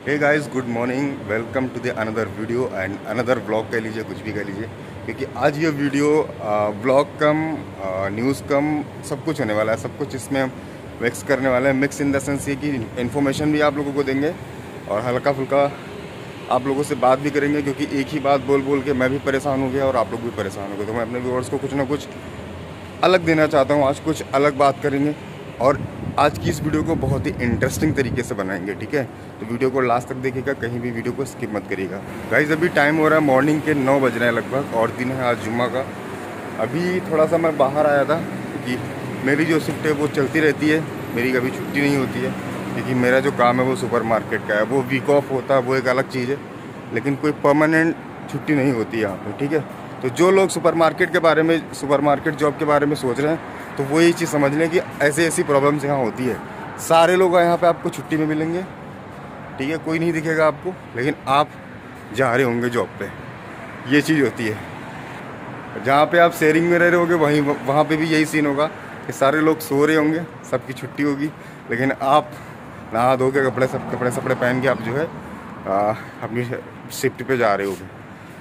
Hey guys, good morning. Welcome to the another video and another blog कह लीजिए, कुछ भी कह लीजिए, क्योंकि आज ये वीडियो ब्लॉग कम न्यूज़ कम सब कुछ होने वाला है। सब कुछ इसमें हम मिक्स करने वाले हैं। मिक्स इन द सेंस ये कि इन्फॉर्मेशन भी आप लोगों को देंगे और हल्का फुल्का आप लोगों से बात भी करेंगे, क्योंकि एक ही बात बोल बोल के मैं भी परेशान हो गया और आप लोग भी परेशान हो गए। तो मैं अपने व्यूअर्स को कुछ ना कुछ अलग देना चाहता हूँ। आज कुछ अलग बात करेंगे और आज की इस वीडियो को बहुत ही इंटरेस्टिंग तरीके से बनाएंगे, ठीक है। तो वीडियो को लास्ट तक देखिएगा, कहीं भी वीडियो को स्किप मत करिएगा। गाइस, अभी टाइम हो रहा है मॉर्निंग के 9 बज रहे हैं लगभग, और दिन है आज जुम्मा का। अभी थोड़ा सा मैं बाहर आया था क्योंकि मेरी जो शिफ्ट है वो चलती रहती है, मेरी कभी छुट्टी नहीं होती है, क्योंकि मेरा जो काम है वो सुपरमार्केट का है। वो वीक ऑफ होता है, वो एक अलग चीज़ है, लेकिन कोई परमानेंट छुट्टी नहीं होती है यहाँ पर, ठीक है। तो जो लोग सुपरमार्केट के बारे में, सुपरमार्केट जॉब के बारे में सोच रहे हैं, तो वो ये चीज़ समझ लें कि ऐसी ऐसी प्रॉब्लम्स यहाँ होती है। सारे लोग यहाँ पे आपको छुट्टी में मिलेंगे, ठीक है, कोई नहीं दिखेगा आपको, लेकिन आप जा रहे होंगे जॉब पे। ये चीज़ होती है। जहाँ पे आप शेयरिंग में रह रहे होगे वहाँ पे भी यही सीन होगा कि सारे लोग सो रहे होंगे, सबकी छुट्टी होगी, लेकिन आप नहा धो के कपड़े सपड़े पहन के आप जो है अपनी शिफ्ट पे जा रहे होगे।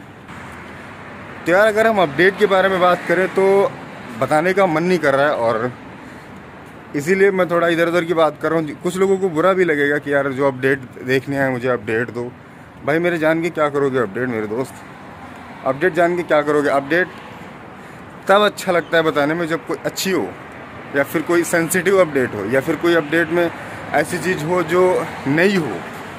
तो यार, अगर हम अपडेट के बारे में बात करें तो बताने का मन नहीं कर रहा है, और इसीलिए मैं थोड़ा इधर उधर की बात कर रहा हूँ। कुछ लोगों को बुरा भी लगेगा कि यार जो अपडेट देखने आए मुझे अपडेट दो। भाई मेरे जान के क्या करोगे अपडेट, मेरे दोस्त? अपडेट जान के क्या करोगे? अपडेट तब अच्छा लगता है बताने में जब कोई अच्छी हो, या फिर कोई सेंसिटिव अपडेट हो, या फिर कोई अपडेट में ऐसी चीज़ हो जो नई हो,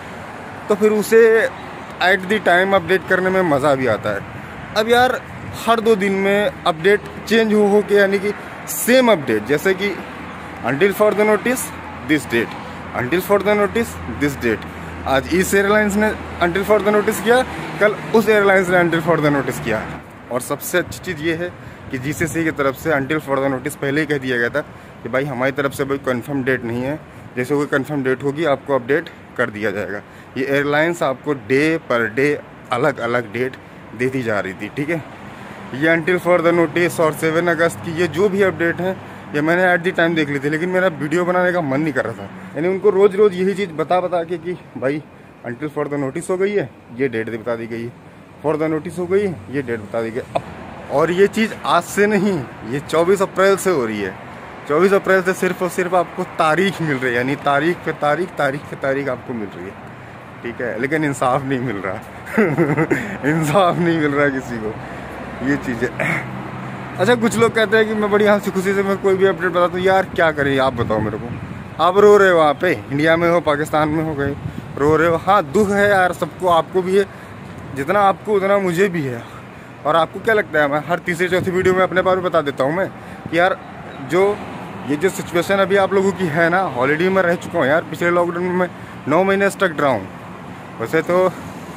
तो फिर उसे एट द टाइम अपडेट करने में मज़ा भी आता है। अब यार हर 2 दिन में अपडेट चेंज हो के, यानी कि सेम अपडेट, जैसे कि until for the notice this date, until for the notice this date. आज इस एयरलाइंस ने अंटिल फॉर द नोटिस किया, कल उस एयरलाइंस ने अंटिल फॉर द नोटिस किया। और सबसे अच्छी चीज़ ये है कि जीसीसी की तरफ से अंटिल फॉर द नोटिस पहले ही कह दिया गया था कि भाई हमारी तरफ से कोई कंफर्म डेट नहीं है, जैसे कोई कंफर्म डेट होगी आपको अपडेट कर दिया जाएगा। ये एयरलाइंस आपको डे पर डे अलग अलग डेट देती जा रही थी, ठीक है। ये अंटिल फॉर द नोटिस और 7 अगस्त की ये जो भी अपडेट है, ये मैंने एट दी टाइम देख ली थी, लेकिन मेरा वीडियो बनाने का मन नहीं कर रहा था। यानी उनको रोज़ रोज़ यही चीज़ बता के कि भाई अंटिल फॉर द नोटिस हो गई है, ये डेट बता दी गई है, फॉर द नोटिस हो गई है, ये डेट बता दी गई। और ये चीज़ आज से नहीं, ये 24 अप्रैल से हो रही है। 24 अप्रैल से सिर्फ और सिर्फ आपको तारीख मिल रही है, यानी तारीख पे तारीख, तारीख पे तारीख आपको मिल रही है, ठीक है। लेकिन इंसाफ नहीं मिल रहा इंसाफ नहीं मिल रहा किसी को, ये चीज़ है। अच्छा, कुछ लोग कहते हैं कि मैं बड़ी हंसी खुशी से मैं कोई भी अपडेट बताता हूँ। यार क्या करें, आप बताओ मेरे को। आप रो रहे हो वहाँ पे, इंडिया में हो, पाकिस्तान में हो गए, रो रहे हो। हाँ, दुख है यार सबको, आपको भी है, जितना आपको उतना मुझे भी है। और आपको क्या लगता है, मैं हर तीसरी चौथी वीडियो में अपने बारे में बता देता हूँ मैं कि यार ये जो सिचुएशन अभी आप लोगों की है ना, ऑलरेडी मैं रह चुका हूँ यार। पिछले लॉकडाउन में मैं 9 महीने स्टक रहा हूँ। वैसे तो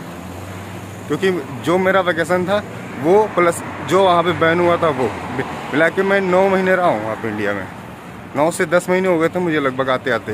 क्योंकि जो मेरा वैकेशन था वो प्लस जो वहाँ पे बैन हुआ था वो मिला के मैं 9 महीने रहा हूँ वहाँ पे इंडिया में। 9 से 10 महीने हो गए थे मुझे लगभग आते आते।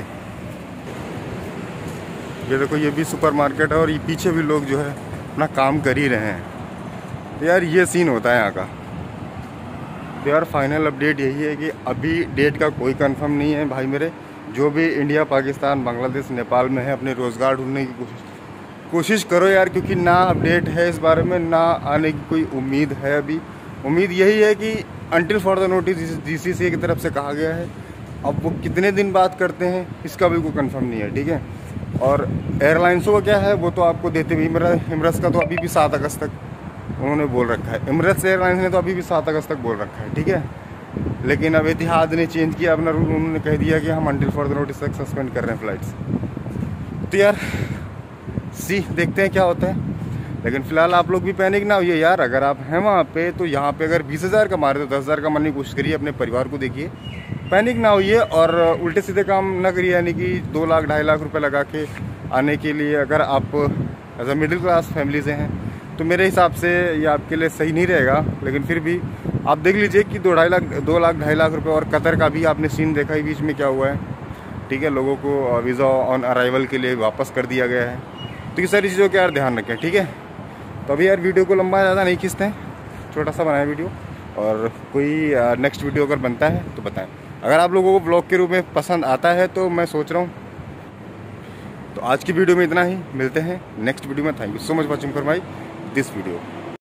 ये देखो, ये भी सुपरमार्केट है और ये पीछे भी लोग जो है अपना काम कर ही रहे हैं। तो यार ये सीन होता है यहाँ का। तो यार फाइनल अपडेट यही है कि अभी डेट का कोई कंफर्म नहीं है भाई मेरे। जो भी इंडिया, पाकिस्तान, बांग्लादेश, नेपाल में है, अपने रोज़गार ढूंढने की कोशिश करो यार, क्योंकि ना अपडेट है इस बारे में, ना आने की कोई उम्मीद है अभी। उम्मीद यही है कि until for the notice GCC की तरफ से कहा गया है। अब वो कितने दिन बात करते हैं इसका भी कोई कंफर्म नहीं है, ठीक है। और एयरलाइंसों का क्या है वो तो आपको देते भी, इमरस का तो अभी भी 7 अगस्त तक उन्होंने बोल रखा है। इमरस एयरलाइंस ने तो अभी भी 7 अगस्त तक बोल रखा है, ठीक है। लेकिन अब इतिहाद ने चेंज किया अपना रूल, उन्होंने कह दिया कि हम अंटिल फॉर द नोटिस तक सस्पेंड कर रहे हैं फ़्लाइट्स। तो यार देखते हैं क्या होता है। लेकिन फिलहाल आप लोग भी पैनिक ना होइए यार। अगर आप हैं वहाँ पे तो यहाँ पे अगर 20,000 कमा रहे तो 10,000 कमाने की कोशिश करिए, अपने परिवार को देखिए, पैनिक ना होइए और उल्टे सीधे काम ना करिए। यानी कि 2 लाख 2.5 लाख रुपए लगा के आने के लिए, अगर आप as a middle class family से हैं तो मेरे हिसाब से ये आपके लिए सही नहीं रहेगा। लेकिन फिर भी आप देख लीजिए कि 2 लाख 2.5 लाख रुपये। और कतर का भी आपने सीन देखा ही बीच में क्या हुआ है, ठीक है। लोगों को वीज़ा ऑन अराइवल के लिए वापस कर दिया गया है। तो ये सारी चीज़ों का यार ध्यान रखें, ठीक है। तो अभी यार वीडियो को लंबा ज़्यादा नहीं खींचते हैं, छोटा सा बनाया वीडियो। और कोई नेक्स्ट वीडियो अगर बनता है तो बताएं। अगर आप लोगों को ब्लॉग के रूप में पसंद आता है तो मैं सोच रहा हूँ तो आज की वीडियो में इतना ही, मिलते हैं नेक्स्ट वीडियो में। Thank you so much watching for my this video.